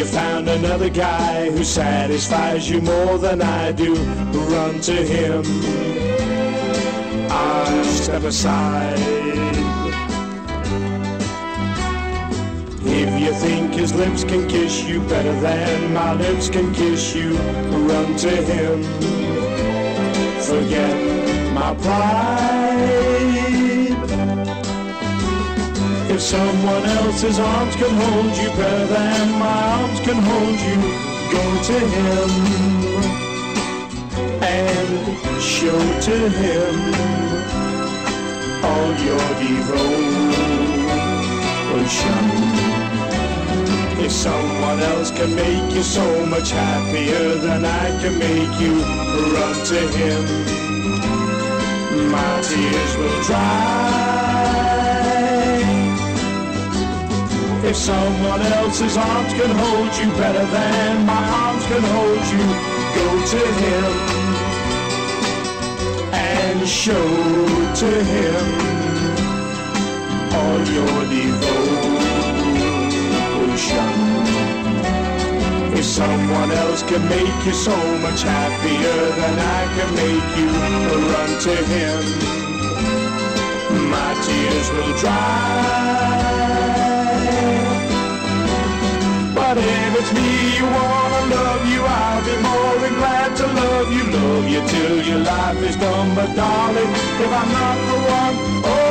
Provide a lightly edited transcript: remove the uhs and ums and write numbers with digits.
you found another guy who satisfies you more than I do, run to him. I'll step aside. If you think his lips can kiss you better than my lips can kiss you, run to him. Forget my pride. If someone else's arms can hold you better than my arms can hold you, go to him and show to him all your devotion. If someone else can make you so much happier than I can make you, run to him. My tears will dry. If someone else's arms can hold you better than my arms can hold you, go to him and show to him all your devotion. If someone else can make you so much happier than I can make you, run to him. My tears will dry. But if it's me you wanna love you, I'll be more than glad to love you till your life is done. But darling, if I'm not the one, oh